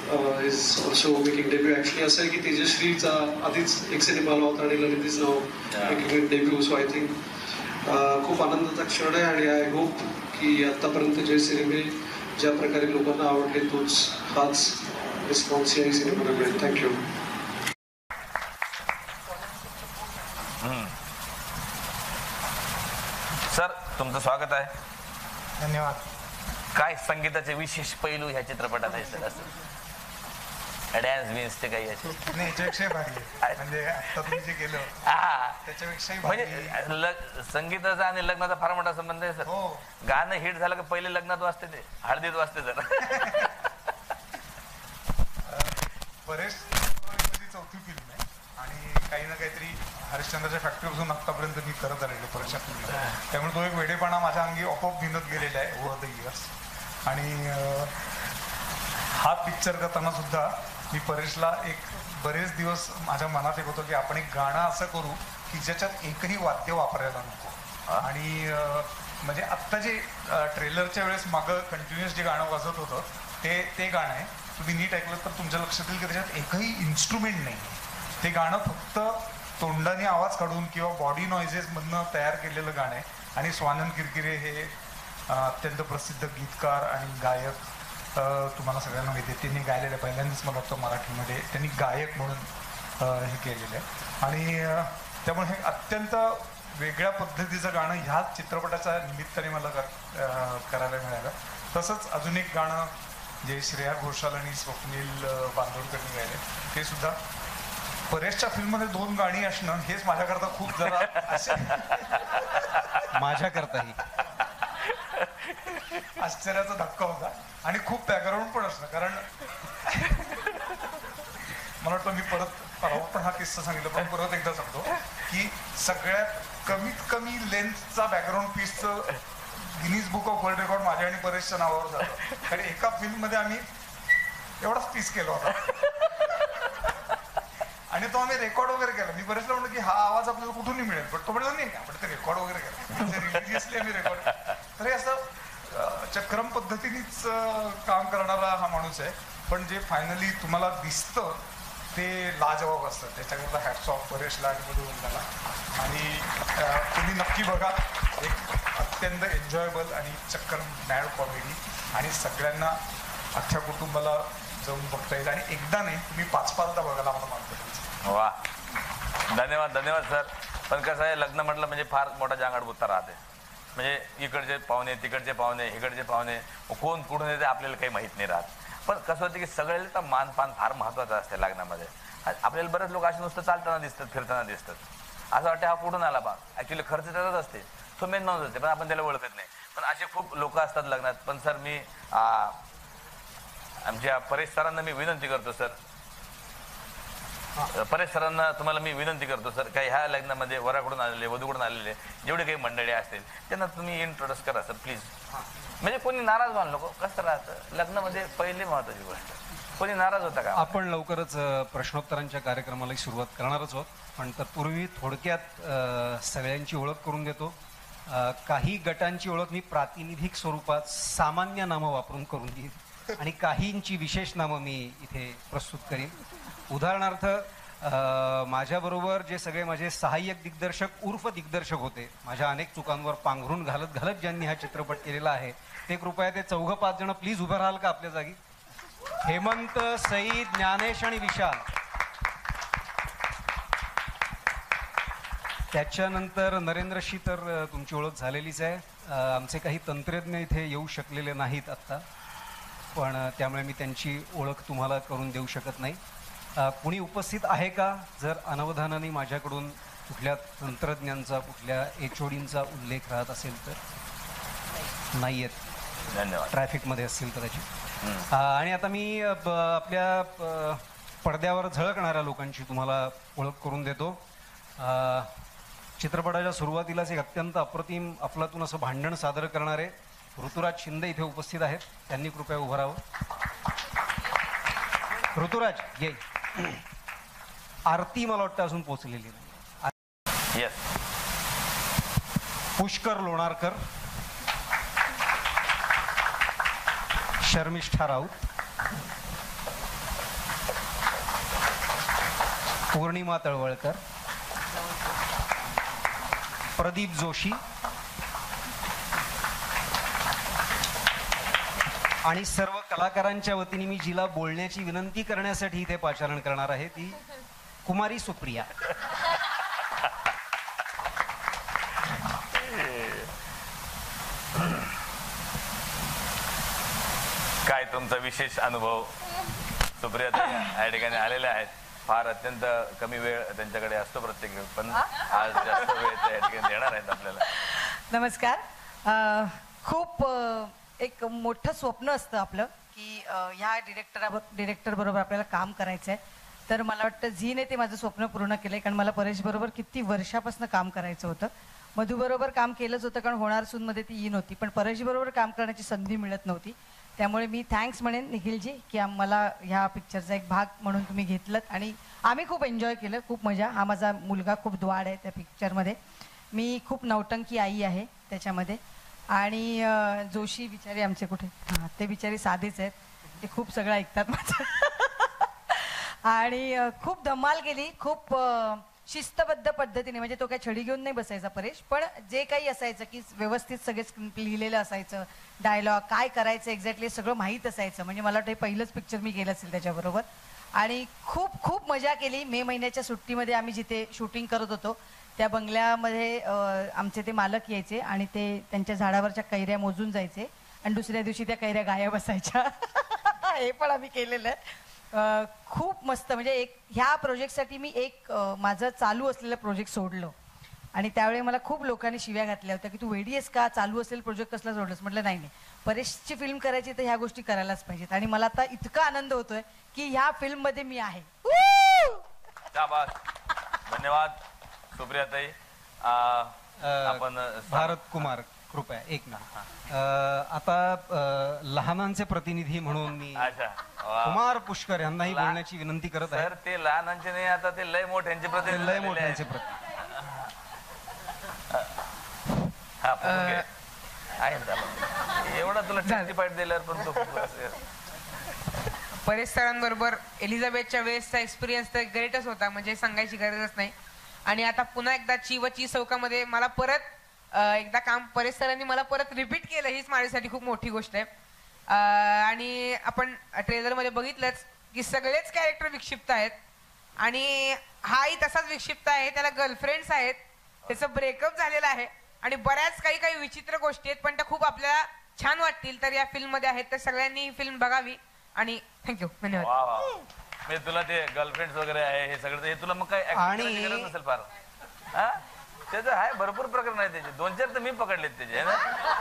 is also making debut. Actually, असं आहे की तेजश्रीचा आधीच एक सिनेमा आला होता आणि Lalit is now making debut. So I think खूप आनंदाचा क्षण आहे आणि आय होप की आतापर्यंत जे सिनेमे ज्या प्रकारे लोकांना आवडले हाच रिस्पॉन्स याही सिनेमाला मिळेल. थँक्यू. सर, तुमचं स्वागत आहे. धन्यवाद. काय संगीताचे विशेष पैलू ह्या चित्रपटात आहे सर? असं डॅन्स बिन्स ते काही असे नाही, याच्यापेक्षा भारी म्हणजे आता तुम्ही जे केलं त्याच्यापेक्षाही म्हणजे संगीताचा आणि लग्नाचा फार मोठा संबंध आहे सर. गाणं हिट झालं का पहिले लग्नात वाजते, ते हळदीत वाजते सर. बरेच चौथी फिल्म आहे आणि काही ना काहीतरी हरिश्चंद्रच्या फॅक्टरीपासून आतापर्यंत मी करत आलेलो परेशच्या फिल्म. त्यामुळे तो एक वेडेपणा माझ्या अंगी आपोआप भिनत गेलेला आहे ओव्हर द इयर्स. आणि हा पिक्चर करताना सुद्धा मी परेशला एक बरेच दिवस माझ्या मनात एक होतं की आपण एक गाणं असं करू की ज्याच्यात एकही वाद्य वापरायला नको. आणि म्हणजे आत्ता जे ट्रेलरच्या वेळेस मागं कंटिन्युअस जे गाणं वाजत होतं ते गाणं आहे. तुम्ही नीट ऐकलं तर तुमच्या लक्षात येईल की त्याच्यात एकही इन्स्ट्रुमेंट नाही. ते गाणं फक्त तोंडाने आवाज काढून किंवा बॉडी नॉइजेस मधनं तयार केलेलं गाणं आहे. आणि स्वानंद किरकिरे हे अत्यंत प्रसिद्ध गीतकार आणि गायक तुम्हाला सगळ्यांना माहिती आहे. त्यांनी गायलेलं पहिल्यांदाच मला वाटतं मराठीमध्ये त्यांनी गायक म्हणून हे केलेलं आहे. आणि त्यामुळे हे अत्यंत वेगळ्या पद्धतीचं गाणं ह्याच चित्रपटाच्या निमित्ताने मला करायला मिळालं. तसंच अजून एक गाणं जे श्रेया घोषाल आणि स्वप्नील बांदोडकरनी गायले ते सुद्धा. परेशच्या फिल्ममध्ये 2 गाणी असणं हेच माझ्याकरता खूप जरा असे माझ्याकरताही आश्चर्याचा धक्का होता. आणि खूप बॅकग्राऊंड पण असणं, कारण मला वाटतं मी परत पण हा किस्सा सांगितला पण परत एकदा सांगतो की सगळ्यात कमीत कमी लेंथचा बॅकग्राऊंड पीसचं Guinness book of world record माझ्या आणि परेशच्या नावावर झालं. कारण एका फिल्म मध्ये आम्ही एवढाच पीस केला होता आणि तो आम्ही रेकॉर्ड वगैरे केला. मी बरेचला म्हणलं की हा आवाज आपल्याला कुठूनही मिळेल, पण तो म्हणला नाही आपण ते रेकॉर्ड वगैरे केला, रिलिजियसली आम्ही रेकॉर्ड. तर हे असं चक्रम पद्धतीनेच काम करणारा हा माणूस आहे. पण जे फायनली तुम्हाला दिसतं ते लाजवाब असतं. त्याच्याकरता हॅट्स ऑफ परेशला आणि मधुवंताला. आणि तुम्ही नक्की बघा. एक अत्यंत एन्जॉयबल आणि चक्कर मॅड कॉमेडी आणि सगळ्यांना अख्ख्या कुटुंबाला जाऊन बघता येईल. आणि एकदा नाही, तुम्ही 5-5दा बघायला मला मानतो. वा, धन्यवाद धन्यवाद सर. पण कसं आहे, लग्न म्हटलं म्हणजे फार मोठा जांगाडबुत्ता राहते. म्हणजे इकडचे पाहुणे, तिकडचे पाहुणे, इकडचे पाहुणे, कोण कुठून येते आपल्याला काही माहीत नाही राहत. पण कसं होतं की सगळ्याला मानपान फार महत्त्वाचं असते लग्नामध्ये. आपल्याला बरेच लोक असे नुसतं चालताना दिसतात, फिरताना दिसतात. असं वाटतं हा कुठून आला बा. ॲक्च्युली खर्च त्याचाच असते, तो मेन माणूस असते, पण आपण त्याला ओळखत नाही. पण असे खूप लोक असतात लग्नात. पण सर मी आमच्या परेश सरांना मी विनंती करतो सर, परेश सरांना तुम्हाला मी विनंती करतो सर, काही ह्या लग्नामध्ये वराकडून आलेले, वधूकडून आलेले जेवढे काही मंडळी असतील त्यांना तुम्ही इंट्रोड्यूस करा सर प्लीज. म्हणजे कोणी नाराज व्हायला नको. कसं राहतं लग्नामध्ये पहिली महत्वाची गोष्ट, कोणी नाराज होता का? आपण लवकरच प्रश्नोत्तरांच्या कार्यक्रमाला सुरुवात करणारच आहोत. पण तत्पूर्वी थोडक्यात सगळ्यांची ओळख करून देतो. काही गटांची ओळख मी प्रातिनिधिक स्वरूपात सामान्य नामं वापरून करून घेईन आणि काहींची विशेष नामं मी इथे प्रस्तुत करीन. उदाहरणार्थ माझ्याबरोबर जे सगळे माझे सहाय्यक दिग्दर्शक उर्फ दिग्दर्शक होते, माझ्या अनेक चुकांवर पांघरून घालत घालत ज्यांनी हा चित्रपट केलेला आहे ते कृपया ते 4-5 जण प्लीज उभे राहाल का आपल्या जागी? हेमंत, सईद, ज्ञानेश आणि विशाल. त्याच्यानंतर नरेंद्रशी तर तुमची ओळख झालेलीच आहे. आमचे काही तंत्रज्ञ इथे येऊ शकलेले नाहीत आत्ता, पण त्यामुळे मी त्यांची ओळख तुम्हाला करून देऊ शकत नाही. कुणी उपस्थित आहे का? जर अनवधानाने माझ्याकडून कुठल्या तंत्रज्ञांचा, कुठल्या HODींचा उल्लेख राहत असेल तर. नाही आहेत, धन्यवाद. ट्रॅफिकमध्ये असतील कदाचित. आणि आता मी आपल्या पडद्यावर झळकणाऱ्या लोकांची तुम्हाला ओळख करून देतो. चित्रपटाच्या सुरुवातीलाच एक अत्यंत अप्रतिम अफलातून असं भांडण सादर करणारे ऋतुराज शिंदे इथे उपस्थित आहेत. त्यांनी कृपया उभं राहावं. ऋतुराज ये. आरती मला वाटतं अजून पोहोचलेली नाही. येस. पुष्कर लोणारकर, शर्मिष्ठा राऊत, पौर्णिमा तळवळकर, प्रदीप जोशी आणि सर्व कलाकारांच्या वतीने मी जिला बोलण्याची विनंती करण्यासाठी इथे पाचारण करणार आहे ती कुमारी सुप्रिया. काय तुमचा विशेष अनुभव सुप्रिया या ठिकाणी आलेल्या आहेत. फार अत्यंत कमी वेळ त्यांच्याकडे असतो प्रत्येक वेळ, पण आज जास्त वेळ त्या ठिकाणी देणार आहेत आपल्याला. नमस्कार. खूप एक मोठं स्वप्न असतं आपलं की ह्या डिरेक्टर बरोबर आपल्याला काम करायचं आहे. तर मला वाटतं झीने ते माझं स्वप्न पूर्ण केलंय, कारण मला परेश बरोबर किती वर्षापासून काम करायचं होतं. मधू बरोबर काम केलंच होतं, कारण होणार सूनमध्ये ती येईन होती, पण परेश बरोबर काम करण्याची संधी मिळत नव्हती. त्यामुळे मी थँक्स म्हणेन निखिलजी की मला ह्या पिक्चरचा एक भाग म्हणून तुम्ही घेतलं आणि आम्ही खूप एन्जॉय केलं, खूप मजा. हा माझा मुलगा खूप द्वाड आहे त्या पिक्चरमध्ये. मी खूप नौटंकी आई आहे त्याच्यामध्ये. आणि जोशी बिचारी आमचे कुठे, हां ते बिचारी साधेच आहेत, ते खूप सगळं ऐकतात माझं. आणि खूप धमाल केली, खूप शिस्तबद्ध पद्धतीने. म्हणजे तो काही छडी घेऊन नाही बसायचा परेश, पण जे काही असायचं की व्यवस्थित सगळे स्क्रिप्ट लिहिलेलं असायचं, डायलॉग काय करायचं एक्झॅक्टली सगळं माहीत असायचं. म्हणजे मला वाटतं पहिलंच पिक्चर मी केलं असेल त्याच्याबरोबर. आणि खूप खूप मजा केली. मे महिन्याच्या सुट्टीमध्ये आम्ही जिथे शूटिंग करत होतो त्या बंगल्यामध्ये आमचे ते मालक यायचे आणि ते त्यांच्या झाडावरच्या कैऱ्या मोजून जायचे आणि दुसऱ्या दिवशी त्या कैऱ्या गायब असायच्या. हे पण आम्ही केलेलं आहे. खूप मस्त. म्हणजे ह्या प्रोजेक्टसाठी मी माझं चालू असलेलं प्रोजेक्ट सोडलं आणि त्यावेळी मला खूप लोकांनी शिव्या घातल्या होत्या की तू वेडी आहेस का, चालू असेल प्रोजेक्ट कसला सोडलंस. म्हटलं नाही नाही, परेशची फिल्म करायची तर ह्या गोष्टी करायलाच पाहिजेत. आणि मला आता इतका आनंद होतोय की ह्या फिल्ममध्ये मी आहे. धन्यवाद सुप्रियाताई. आपण भारत कुमार कृपया एक मिनिट. आता लहानांचे प्रतिनिधी म्हणून मी कुमार पुष्कर यांनाही बोलण्याची विनंती करत आहे. सर ते लहानांचे नाही, आता ते लय मोठ्यांचे प्रतिनिधी. लय मोठ्यांचे प्रतिनिधी एवढा तुला जस्टिफाईड दिल्यावर पण तो परेश सरांबरोबर एलिझाबेथच्या वेळेसचा एक्सपिरियन्स तर ग्रेटच होता, म्हणजे सांगायची गरजच नाही. आणि आता पुन्हा एकदा ची चौकामध्ये मला परत एकदा काम परेश सरांनी मला परत रिपीट केलं, हीच माझ्यासाठी खूप मोठी गोष्ट आहे. आणि आपण ट्रेलरमध्ये बघितलंच की सगळेच कॅरेक्टर विक्षिप्त आहेत आणि हाही तसाच विक्षिप्त आहे. त्याला गर्लफ्रेंड्स आहेत, त्याचं ब्रेकअप झालेलं आहे आणि बऱ्याच काही विचित्र गोष्टी आहेत, पण त्या खूप आपल्याला छान वाटतील. तर या फिल्म मध्ये आहेत, तर सगळ्यांनी ही फिल्म बघावी. आणि थँक्यू, धन्यवाद. मी तुला ते गर्लफ्रेंड वगैरे आहे हे सगळं, हे तुला मग काय गरज नसेल फार. हा त्याचं आहे, भरपूर प्रकरण आहे त्याचे. 2-4 तर मी पकडलेत त्याचे ना.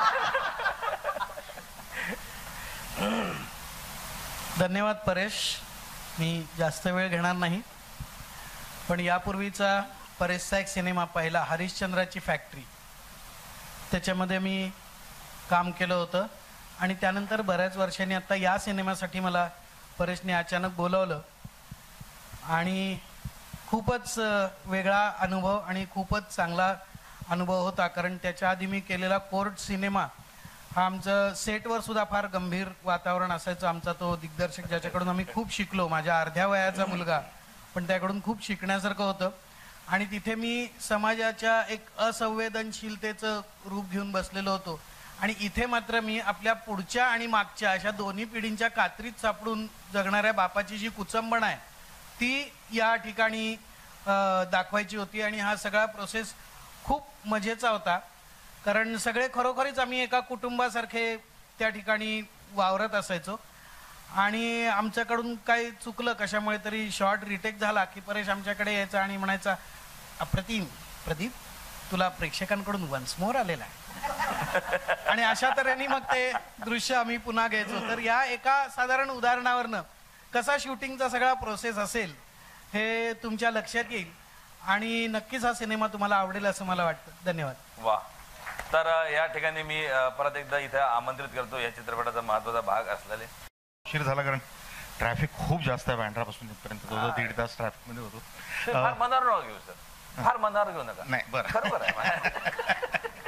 धन्यवाद परेश. मी जास्त वेळ घेणार नाही, पण यापूर्वीचा परेशचा एक सिनेमा पहिला हरिश्चंद्राची फॅक्टरी, त्याच्यामध्ये मी काम केलं होतं. आणि त्यानंतर बऱ्याच वर्षांनी आता या सिनेमासाठी मला परेशने अचानक बोलवलं आणि खूपच वेगळा अनुभव आणि खूपच चांगला अनुभव होता. कारण त्याच्या आधी मी केलेला कोर्ट सिनेमा हा आमचं सेटवर सुद्धा फार गंभीर वातावरण असायचं. आमचा तो दिग्दर्शक ज्याच्याकडून आम्ही खूप शिकलो, माझ्या अर्ध्या वयाचा मुलगा, पण त्याकडून खूप शिकण्यासारखं होतं. आणि तिथे मी समाजाच्या एक असंवेदनशीलतेचं रूप घेऊन बसलेलो होतो. आणि इथे मात्र मी आपल्या पुढच्या आणि मागच्या अशा दोन्ही पिढींच्या कात्रीत सापडून जगणाऱ्या बापाची जी कुचंबण आहे ती या ठिकाणी दाखवायची होती. आणि हा सगळा प्रोसेस खूप मजेचा होता, कारण सगळे खरोखरीच आम्ही एका कुटुंबासारखे त्या ठिकाणी वावरत असायचो. आणि आमच्याकडून काही चुकलं कशामुळे तरी, शॉर्ट रिटेक झाला की परेश आमच्याकडे यायचा आणि म्हणायचा, अप्रतिम प्रदीप, तुला प्रेक्षकांकडून वन्स मोर आलेला आहे. आणि अशा तऱ्हेने मग ते दृश्य आम्ही पुन्हा घ्यायचो. तर या एका साधारण उदाहरणावरनं कसा शूटिंगचा सगळा प्रोसेस असेल हे तुमच्या लक्षात येईल आणि नक्कीच हा सिनेमा तुम्हाला आवडेल असं मला वाटतं. धन्यवाद. वा. तर या ठिकाणी मी परत एकदा इथे आमंत्रित करतो या चित्रपटाचा महत्वाचा भाग असलेले. उशीर झाला कारण ट्रॅफिक खूप जास्त आहे. बँड्रापासून इथपर्यंत 1.5 तास ट्रॅफिक मध्ये होतो. फार मनावर नका घेऊ सर, फार मनावर घेऊ नका. नाही, बरं, बरोबर आहे.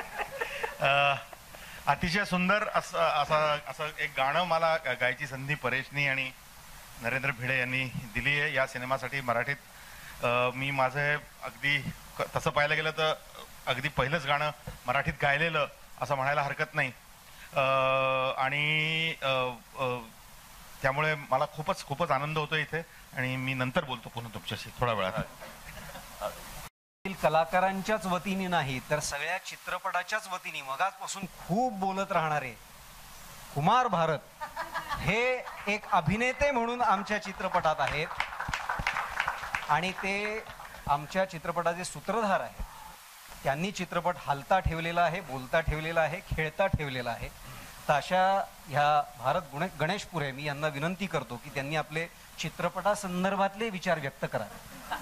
अतिशय सुंदर असं एक गाणं मला गायची संधी परेशनी आणि नरेंद्र भिडे यांनी दिली आहे. या सिनेमासाठी मराठीत मी माझं अगदी तसं पाहायला गेलं तर अगदी पहिलंच गाणं मराठीत गायलेलं असं म्हणायला हरकत नाही. आणि त्यामुळे मला खूपच आनंद होतो इथे. आणि मी नंतर बोलतो पुन्हा तुमच्याशी थोड्या वेळात. कलाकारांच्याच वतीने नाही तर सगळ्या चित्रपटाच्याच वतीने मगाचपासून खूप बोलत राहणारे कुमार भारत हे एक अभिनेते म्हणून आमच्या चित्रपटात आहेत आणि ते आमच्या चित्रपटाचे सूत्रधार आहेत. त्यांनी चित्रपट हालता ठेवलेला आहे, बोलता ठेवलेला आहे, खेळता ठेवलेला आहे. तर अशा ह्या भारत गणेशपुरे मी यांना विनंती करतो की त्यांनी आपले चित्रपटासंदर्भातले विचार व्यक्त करावे.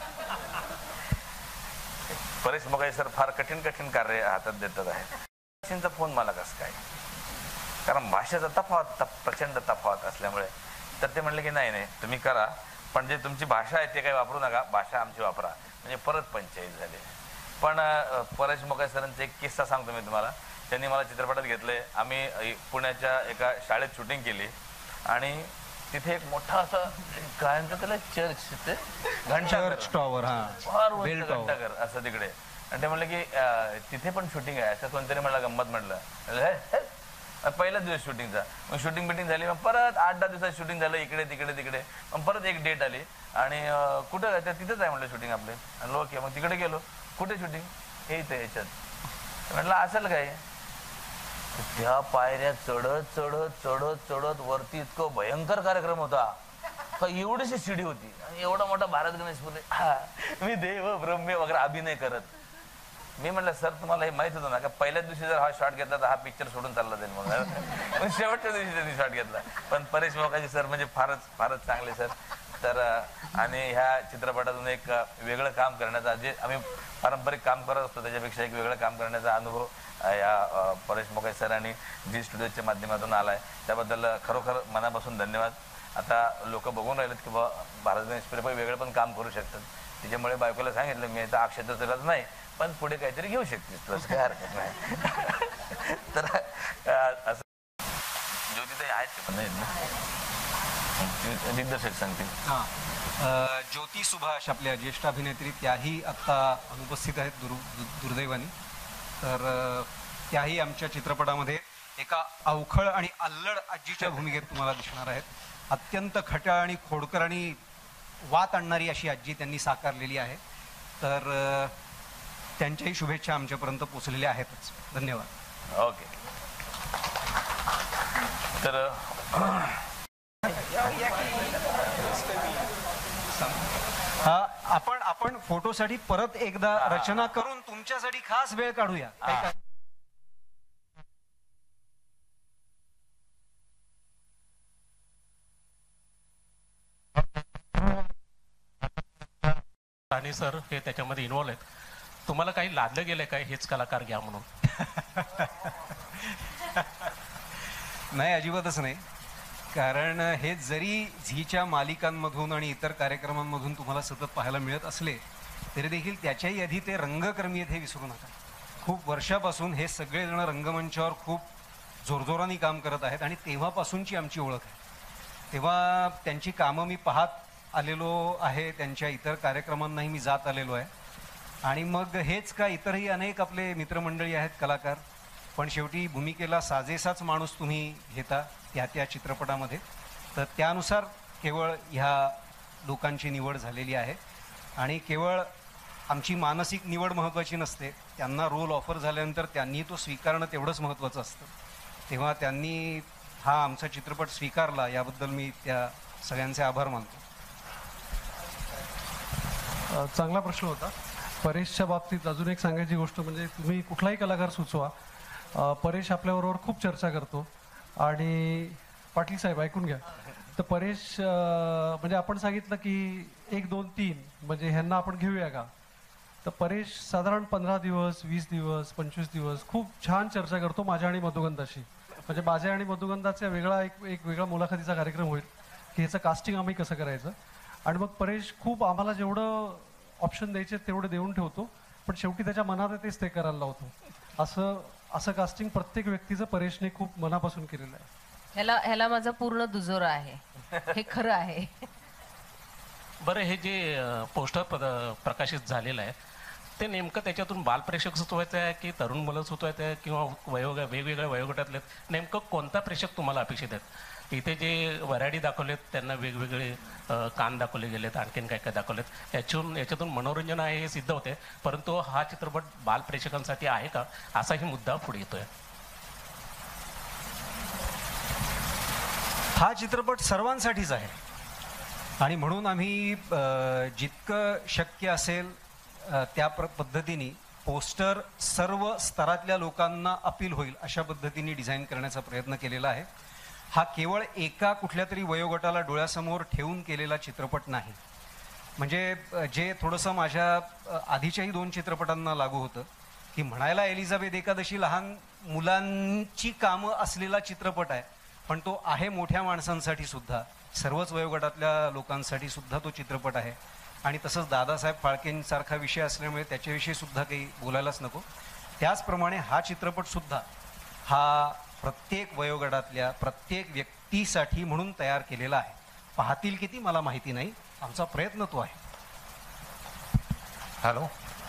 परेश मोकाळे सर फार कठीण कार्य हातात देतात आहे. फोन मला कसं काय, कारण भाषेचा तफावत प्रचंड तफावत असल्यामुळे तर ते म्हणले की नाही तुम्ही करा, पण जे तुमची भाषा आहे ते काही वापरू नका, भाषा आमची वापरा. म्हणजे परत पंचायत झाली. पण परेश मोकाळे सरांचा एक किस्सा सांगतो मी तुम्हाला. त्यांनी मला चित्रपटात घेतलंय. आम्ही पुण्याच्या एका शाळेत शूटिंग केली आणि तिथे एक मोठा असं काय म्हणतात त्याला चर्च टॉवर, घंटाघर असं तिकडे. आणि ते म्हणलं की तिथे पण शूटिंग आहे असं कोणतरी मला गंमत म्हटलं. पहिलाच दिवस शूटिंगचा. मग शूटिंग बिटिंग झाली. मग परत 8-10 दिवसात शूटिंग झालं इकडे तिकडे. मग परत एक डेट आली आणि कुठं तिथेच आहे म्हटलं शूटिंग आपले. आणि ओके मग तिकडे गेलो. कुठे शूटिंग? हे इथे याच्यात. म्हटलं असेल काय. त्या पायऱ्या चढत वरती इतकं भयंकर कार्यक्रम होता का एवढीशी शिडी होती आणि एवढा मोठा भारत गणेशपुरे. मी देव ब्रह्मे वगैरे अभिनय करत. मी म्हटलं सर तुम्हाला हे माहित होतं ना का पहिल्याच दिवशी जर हा शॉट घेतला तर हा पिक्चर सोडून चालला जाईल म्हणून. शेवटच्या दिवशी त्यांनी शॉट घेतला. पण परेश मोकाळे सर म्हणजे फारच चांगले सर. तर आणि ह्या चित्रपटातून एक वेगळं काम करण्याचा, जे आम्ही पारंपरिक काम करत असतो त्याच्यापेक्षा एक वेगळं काम करण्याचा अनुभव या परेश मोकाळे सर आणि जी स्टुडिओच्या माध्यमातून आलाय त्याबद्दल खरोखर मनापासून धन्यवाद. आता लोक बघून राहिलेत की भारत गणेशपुरे वेगळं पण काम करू शकतात. त्याच्यामुळे बायकोला सांगितलं मी आता अक्षय तृतीयेलाच नाही पण पुढे काहीतरी घेऊ शकते, तसं काही हरकत नाही. तर असं ज्योतिताई आहेत दिग्दर्शक सांगतील. ज्योती सुभाष आपल्या ज्येष्ठ अभिनेत्री त्याही आत्ता अनुपस्थित आहेत दुर्दैवानी. तर त्याही आमच्या चित्रपटामध्ये एका अवखळ आणि अल्लड आजीच्या भूमिकेत तुम्हाला दिसणार आहेत. अत्यंत खट्याळ आणि खोडकर आणि वात आणणारी अशी आजी त्यांनी साकारलेली आहे. तर त्यांच्याही शुभेच्छा आमच्यापर्यंत पोचलेल्या आहेतच. धन्यवाद. ओके. तर आपण फोटोसाठी परत एकदा रचना करून तुमच्यासाठी खास वेळ काढूया. राणे सर हे त्याच्यामध्ये इन्व्हॉल्व आहेत. तुम्हाला काही लादलं गेलंय काय हेच कलाकार घ्या म्हणून? नाही, अजिबातच नाही. कारण हे जरी झीच्या मालिकांमधून आणि इतर कार्यक्रमांमधून तुम्हाला सतत पाहायला मिळत असले तरी देखील त्याच्याही आधी ते रंगकर्मी आहेत हे विसरू नका. खूप वर्षापासून हे सगळेजण रंगमंचावर खूप जोरजोराने काम करत आहेत आणि तेव्हापासूनची आमची ओळख आहे. तेव्हा त्यांची कामं मी पाहत आलेलो आहे, त्यांच्या इतर कार्यक्रमांनाही मी जात आलेलो आहे. आणि मग हेच का इतरही अनेक आपले मित्रमंडळी आहेत कलाकार. पण शेवटी भूमिकेला साजेसाच माणूस तुम्ही घेता त्या चित्रपटामध्ये. तर त्यानुसार केवळ ह्या लोकांची निवड झालेली आहे. आणि केवळ आमची मानसिक निवड महत्त्वाची नसते, त्यांना रोल ऑफर झाल्यानंतर त्यांनी तो स्वीकारणं तेवढंच महत्त्वाचं असतं. तेव्हा त्यांनी हा आमचा चित्रपट स्वीकारला याबद्दल मी त्या सगळ्यांचे आभार मानतो. चांगला प्रश्न होता. परेशच्या बाबतीत अजून एक सांगायची गोष्ट म्हणजे तुम्ही कुठलाही कलाकार सुचवा, परेश आपल्याबरोबर खूप चर्चा करतो. आणि पाटील साहेब ऐकून घ्या. तर परेश म्हणजे आपण सांगितलं की 1, 2, 3 म्हणजे ह्यांना आपण घेऊया का, तर परेश साधारण 15 दिवस, 20 दिवस, 25 दिवस खूप छान चर्चा करतो माझ्या आणि मधुगंधाशी. म्हणजे माझ्या आणि मधुगंधाचा वेगळा एक वेगळा मुलाखतीचा कार्यक्रम होईल की ह्याचं कास्टिंग आम्ही कसं करायचं. आणि मग परेश खूप आम्हाला जेवढं ऑप्शन द्यायचे तेवढे देऊन ठेवतो, पण शेवटी त्याच्या मनात तेच ते करायला लावतो. असं कास्टिंग प्रत्येक व्यक्तीचं परेशने खूप मनापासून केलेलं आहे. ह्याला माझा पूर्ण दुजोरा आहे, हे खरं आहे. बरं, हे जे पोस्टर प्रकाशित झालेलं आहे ते नेमकं त्याच्यातून बालप्रेक्षक सुचवायचं आहे की तरुण मुलं सुचवायचं आहे किंवा वेगवेगळ्या वयोगटातले, नेमकं कोणता प्रेक्षक तुम्हाला अपेक्षित आहेत? इथे जे वऱ्हाडी दाखवलेत त्यांना वेगवेगळे कान दाखवले गेलेत, आणखीन काय काय दाखवलेत, याच्यातून मनोरंजन आहे हे सिद्ध होते, परंतु हा चित्रपट बालप्रेक्षकांसाठी आहे का असाही मुद्दा पुढे येतोय. हा चित्रपट सर्वांसाठीच आहे आणि म्हणून आम्ही जितकं शक्य असेल त्या पद्धतीने पोस्टर सर्व स्तरातल्या लोकांना अपील होईल अशा पद्धतीने डिझाईन करण्याचा प्रयत्न केलेला आहे. हा केवळ एका कुठल्या तरी वयोगटाला डोळ्यासमोर ठेवून केलेला चित्रपट नाही. म्हणजे जे थोडंसं माझ्या आधीच्याही 2 चित्रपटांना लागू होतं की म्हणायला एलिझाबेथ एकादशी लहान मुलांची कामं असलेला चित्रपट आहे, पण तो आहे मोठ्या माणसांसाठी सुद्धा, सर्वच वयोगटातल्या लोकांसाठी सुद्धा तो चित्रपट आहे. आणि तसंच दादासाहेब फाळकेंसारखा विषय असल्यामुळे त्याच्याविषयी सुद्धा काही बोलायलाच नको. त्याचप्रमाणे हा चित्रपट सुद्धा हा प्रत्येक वयोगटातल्या प्रत्येक व्यक्तीसाठी म्हणून तयार केलेला आहे. पाहतील किती मला माहिती नाही, आमचा प्रयत्न तो आहे. हॅलो,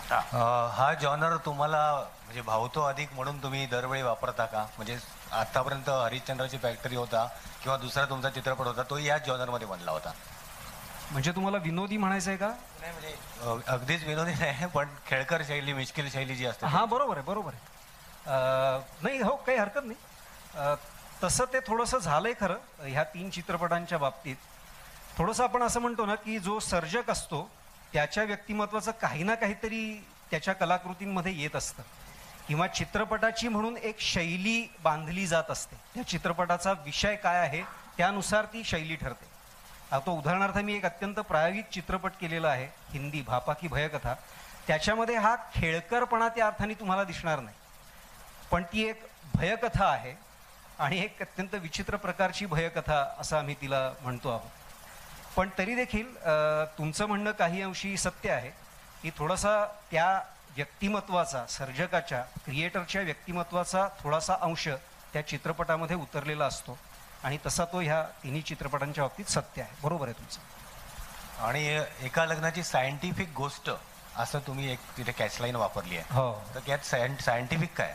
हा जॉनर तुम्हाला म्हणजे भावतो अधिक म्हणून तुम्ही दरवेळी वापरता का? म्हणजे आतापर्यंत हरिश्चंद्राची फॅक्टरी होता किंवा दुसरा तुमचा चित्रपट होता तो याच जॉनरमध्ये बनला होता. म्हणजे तुम्हाला विनोदी म्हणायचं आहे का? नाही, म्हणजे अगदीच विनोदी नाही, पण खेळकर शैली, मिश्किल शैली जी असते. हां, बरोबर आहे, बरोबर आहे. नाही हो, काही हरकत नाही. तसं ते थोडंसं झालंय खरं ह्या 3 चित्रपटांच्या बाबतीत. थोडंसं आपण असं म्हणतो ना की जो सर्जक असतो त्याच्या व्यक्तिमत्वाचं काही ना काहीतरी त्याच्या कलाकृतींमध्ये येत असतं, किंवा चित्रपटाची म्हणून एक शैली बांधली जात असते. त्या चित्रपटाचा विषय काय आहे त्यानुसार ती शैली ठरते. आता उदाहरणार्थ मी एक अत्यंत प्रायोगिक चित्रपट केलेला आहे, हिंदी, भापा की भयकथा. त्याच्यामध्ये हा खेळकरपणा त्या अर्थाने तुम्हाला दिसणार नाही, पण ती एक भयकथा आहे आणि एक अत्यंत विचित्र प्रकारची भयकथा असं आम्ही तिला म्हणतो आहोत. पण तरी देखील तुमचं म्हणणं काही अंशी सत्य आहे की थोडासा त्या व्यक्तिमत्वाचा, सर्जकाच्या, क्रिएटरच्या व्यक्तिमत्वाचा थोडासा अंश त्या चित्रपटामध्ये उतरलेला असतो आणि तसा तो ह्या 3 चित्रपटांच्या बाबतीत सत्य आहे. बरोबर आहे तुमचं. आणि एका लग्नाची सायंटिफिक गोष्ट असं तुम्ही एक तिथे कॅचलाईन वापरली आहे. हो. तर त्यात सायंटिफिक काय?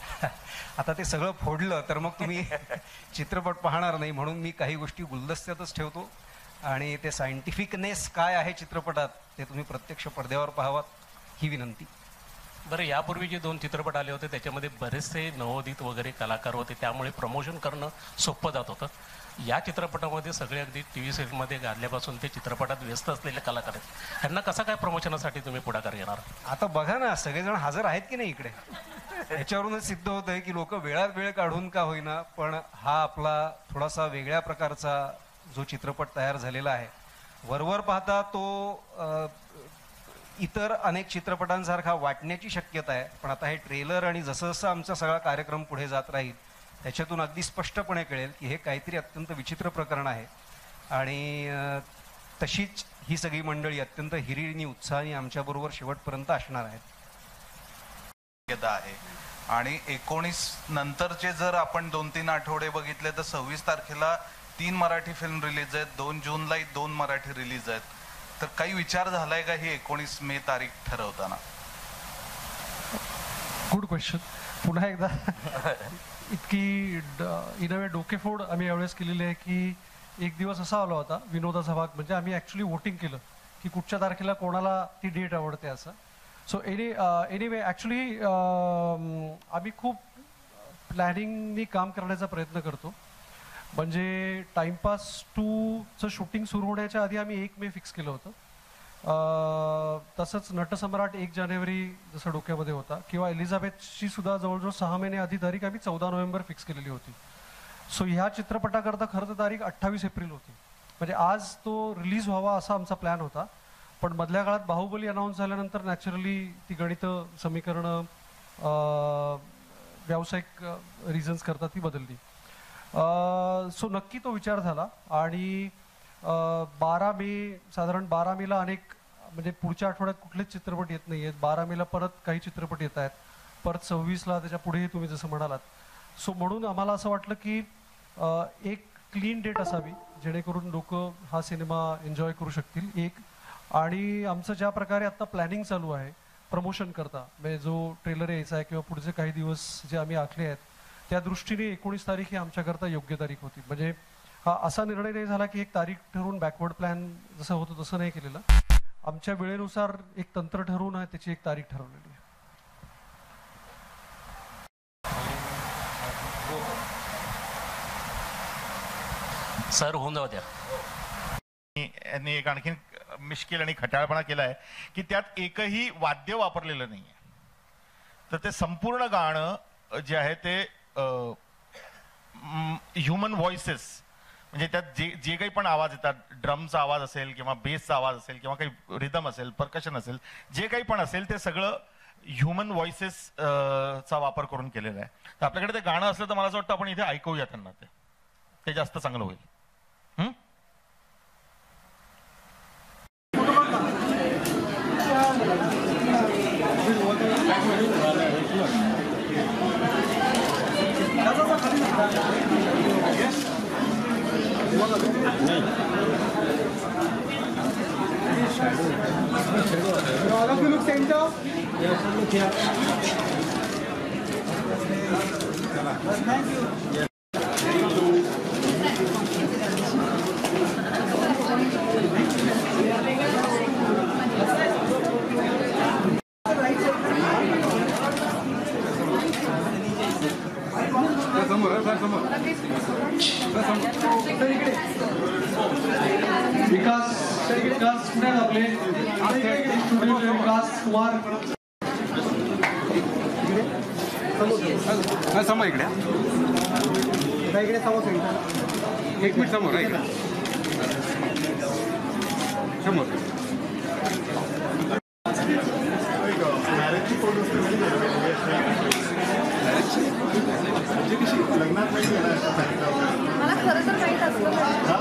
आता ते सगळं फोडलं तर मग तुम्ही चित्रपट पाहणार नाही, म्हणून मी काही गोष्टी गुलदस्त्यातच ठेवतो आणि ते सायंटिफिकनेस काय आहे चित्रपटात ते तुम्ही प्रत्यक्ष पडद्यावर पाहावात ही विनंती. बरं, यापूर्वी जे 2 चित्रपट आले होते त्याच्यामध्ये बरेचसे नवोदित वगैरे कलाकार होते, त्यामुळे प्रमोशन करणं सोपं जात होतं. या चित्रपटामध्ये सगळे अगदी TV सिरियलमध्ये गाजल्यापासून ते चित्रपटात व्यस्त असलेले कलाकार आहेत, त्यांना कसा काय प्रमोशनासाठी तुम्ही पुढाकार घेणार? आता बघा ना, सगळेजण हजर आहेत की नाही इकडे. याच्यावरूनच सिद्ध होत आहे की लोक वेळात वेळ काढून का होईना पण हा आपला थोडासा वेगळ्या प्रकारचा जो चित्रपट तयार झालेला आहे, वरवर पाहता तो इतर अनेक चित्रपटांसारखा वाटण्याची शक्यता आहे. पण आता हे ट्रेलर आणि जसं जसं आमचा सगळा कार्यक्रम पुढे जात राहील त्याच्यातून अगदी स्पष्टपणे कळेल की हे काहीतरी अत्यंत विचित्र प्रकरण आहे. आणि तशीच ही सगळी मंडळी अत्यंत हिरिरीने उत्साहाने आमच्याबरोबर शेवटपर्यंत असणार आहेत. आहे. आणि 19 नंतरचे जर आपण 2-3 आठवडे बघितले तर 26 तारखेला 3 मराठी फिल्म रिलीज आहेत, 2 जूनला 2 मराठी रिलीज आहेत. तर काही विचार झालाय का ही 19 मे तारीख ठरवताना? Good question. पुन्हा एकदा इतकी इन अ वे डोकेफोड आम्ही यावेळेस केलेली आहे की एक दिवस असा आला होता विनोदाचा भाग, म्हणजे आम्ही ॲक्च्युली वोटिंग केलं की कुठच्या तारखेला कोणाला ती डेट आवडते असं. सो एनिवे ॲक्च्युली आम्ही खूप प्लॅनिंगनी काम करण्याचा प्रयत्न करतो. म्हणजे टाइमपास 2चं शूटिंग सुरू होण्याच्या आधी आम्ही 1 मे फिक्स केलं होतं. तसंच नटसम्राट 1 जानेवारी जसं डोक्यामध्ये होता, किंवा एलिझाबेथची सुद्धा जवळजवळ 6 महिने आधी तारीख आम्ही 14 नोव्हेंबर फिक्स केलेली होती. सो ह्या चित्रपटाकरता खरं तर तारीख 28 एप्रिल होती, म्हणजे आज तो रिलीज व्हावा असा आमचा प्लॅन होता. पण मधल्या काळात बाहुबली अनाऊन्स झाल्यानंतर नॅचरली ती गणितं, समीकरणं, व्यावसायिक रिझन्स करता ती बदलली. सो नक्की तो विचार झाला आणि 12 मे, साधारण 12 मेला अनेक, म्हणजे पुढच्या आठवड्यात कुठलेच चित्रपट येत नाही आहेत. 12 मेला परत काही चित्रपट येत आहेत, परत 26ला, त्याच्या पुढेही तुम्ही जसं म्हणालात. सो म्हणून आम्हाला असं वाटलं की एक क्लीन डेट असावी जेणेकरून लोक हा सिनेमा एन्जॉय करू शकतील एक. आणि आमचं ज्या प्रकारे आता प्लॅनिंग चालू आहे प्रमोशन करता, म्हणजे जो ट्रेलर यायचा आहे किंवा पुढचे काही दिवस जे आम्ही आखले आहेत, त्या दृष्टीने 19 तारीख ही आमच्याकरता योग्य तारीख होती. म्हणजे हा असा निर्णय नाही झाला की एक तारीख ठरवून बॅकवर्ड प्लॅन जसं होतं तसं नाही केलेलं. आमच्या वेळेनुसार एक तंत्र ठरवून त्याची एक तारीख ठरवलेली आहे. सर होऊन जाऊ द्या. यांनी एक आणखीन मिश्किल आणि खटाळपणा केलाय की त्यात एकही वाद्य वापरलेलं नाहीये. तर ते संपूर्ण गाणं जे आहे ते ह्युमन व्हॉइसेस, म्हणजे त्यात जे काही पण आवाज येतात, ड्रमचा आवाज असेल किंवा बेसचा आवाज असेल किंवा काही रिदम असेल, परकशन असेल, जे काही पण असेल ते सगळं ह्युमन व्हॉइसेस चा वापर करून केलेला आहे. तर आपल्याकडे ते गाणं असलं तर मला असं वाटतं आपण इथे ऐकूया त्यांना, ते जास्त चांगलं होईल. विकास आपले विकास कुमार समोर इकडे समोर एक मिनिट समोर समोर मला खरं तर माहीत असतं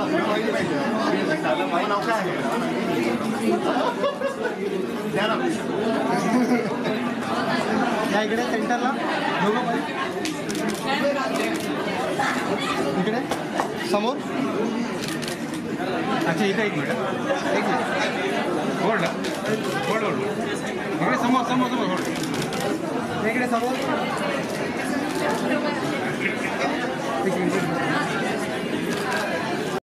या इकडे सेंटरला इकडे समोर. अच्छा इथे एक मिनिट होल्ड होल्ड होल्ड इकडे समोर समोर समोर होल्ड इकडे समोर.